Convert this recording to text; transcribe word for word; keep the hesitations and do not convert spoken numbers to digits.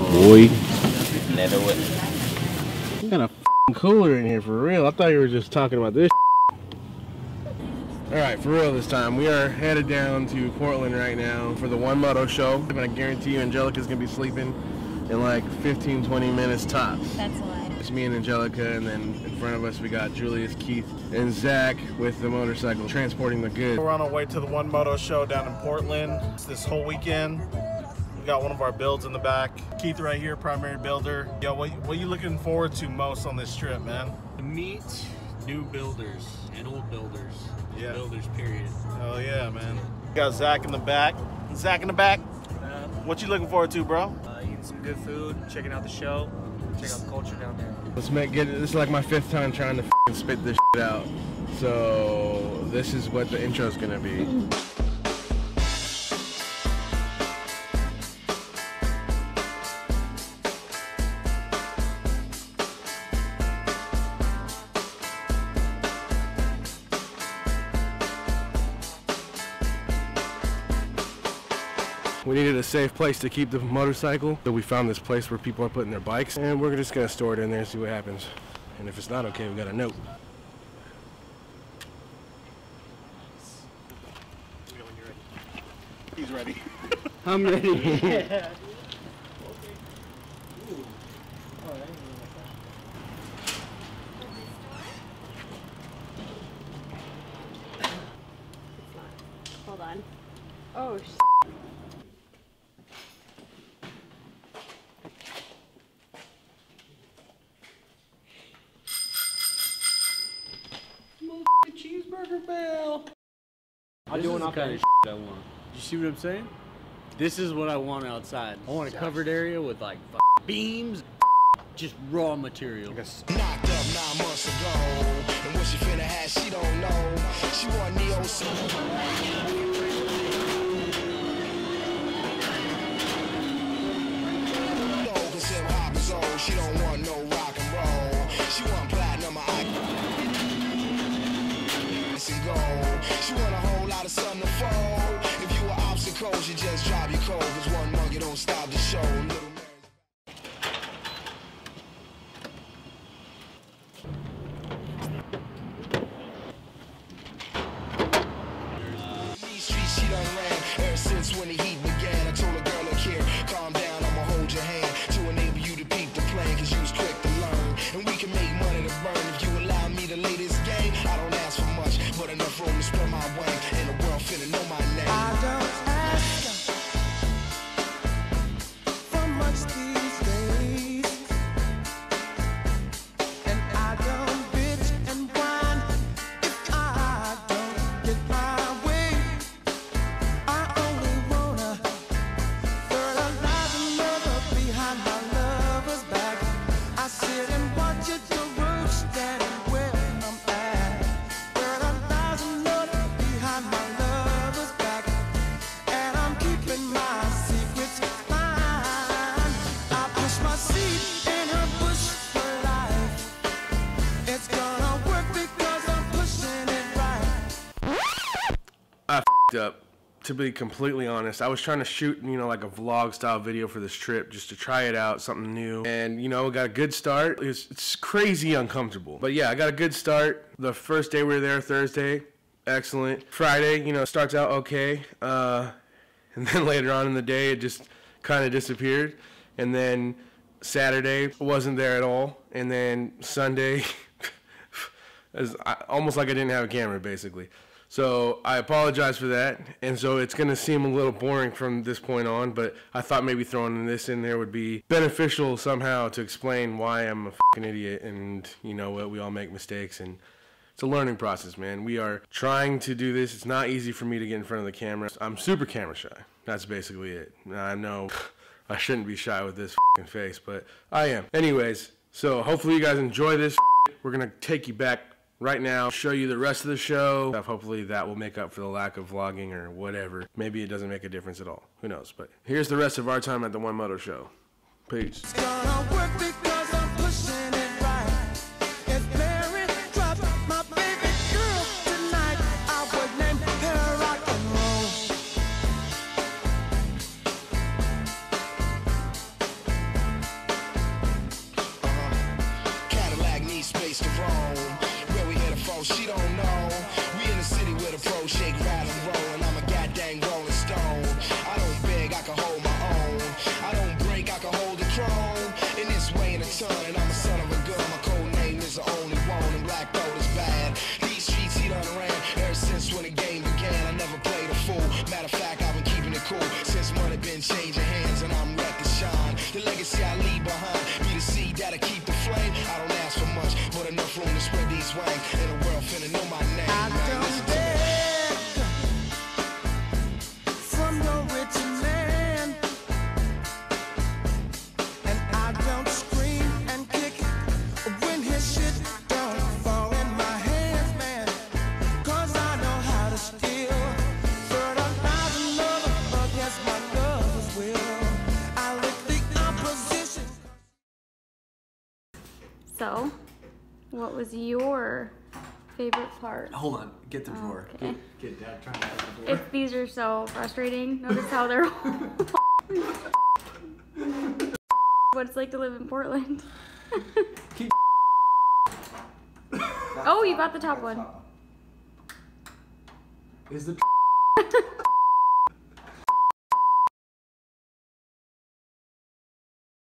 boy. Never would. You got a f***ing cooler in here for real. I thought you were just talking about this. Alright, for real this time. We are headed down to Portland right now for the One Moto show. But I guarantee you Angelica's gonna be sleeping in like fifteen, twenty minutes tops. That's a lie. It's me and Angelica, and then in front of us we got Julius, Keith, and Zach with the motorcycle transporting the goods. We're on our way to the One Moto show down in Portland. It's this whole weekend. We got one of our builds in the back. Keith right here, primary builder. Yo, what, what are you looking forward to most on this trip, man? To meet new builders and old builders. Yeah. Builders, period. Oh yeah, man. We got Zach in the back. Zach in the back. Uh, What you looking forward to, bro? uh, eating some good food, checking out the show, check out the culture down there. Let's make get it. This is like my fifth time trying to f***ing spit this shit out. So this is what the intro's gonna be. We needed a safe place to keep the motorcycle, so we found this place where people are putting their bikes, and we're just gonna store it in there and see what happens. And if it's not okay, we got a note. He's ready. I'm ready. It's Yeah. not. Hold on. Oh, sh Cheeseburger bell. I'm doing all kind of shit I want. You see what I'm saying? This is what I want outside. I want a covered area with like f beams, just raw material. Knocked up nine months ago, and what she finna have, she don't know. She want neo No, cause hip hop is old. She don't want no rock and roll. She want platinum, I and gold. She want a whole lot of sun to fold. If you were obstacles, you just drop your cold. Cause one monkey don't stop the show. Little These streets she done ran ever since when the heat began. I told a girl, look here, calm down, I'ma hold your hand to enable you to peep the plan, cause you was quick to learn. And we can make money to burn if you allow me to lay this game. I don't ask for much, but enough room to spread my wing. And the world finna know my name. I don't ask for much these days. And I don't bitch and whine if I don't get my way. I only wanna fertilize another behind my lover's back. I sit and watch it the road standing where I'm at. Fertilize another behind my lover's back. And I'm keeping my secrets fine. I push my seed in her bush for life. It's gonna work because I'm pushing it right. I f***ed up. To be completely honest, I was trying to shoot, you know, like a vlog style video for this trip just to try it out, something new. And, you know, got a good start. It's, it's crazy uncomfortable. But yeah, I got a good start. The first day we were there, Thursday, excellent. Friday, you know, starts out okay. Uh, and then later on in the day, it just kind of disappeared. And then Saturday, wasn't there at all. And then Sunday, as I, almost like I didn't have a camera, basically. So I apologize for that, and so it's going to seem a little boring from this point on, but I thought maybe throwing this in there would be beneficial somehow to explain why I'm a fucking idiot, and you know what, we all make mistakes, and it's a learning process, man. We are trying to do this. It's not easy for me to get in front of the camera. I'm super camera shy. That's basically it. I know I shouldn't be shy with this fucking face, but I am. Anyways, so hopefully you guys enjoy this. We're going to take you back right now, show you the rest of the show. Hopefully that will make up for the lack of vlogging or whatever. Maybe it doesn't make a difference at all. Who knows? But here's the rest of our time at the One Moto show. Peace. It's gonna work because I'm pushing it right. If Mary dropped my baby girl tonight, I would name her rock and roll. So, what was your favorite part? Hold on, get the drawer. Okay. Get, get Dad trying to get the drawer. If these are so frustrating, notice how they're what it's like to live in Portland. Keep Oh, you got the top one. Is the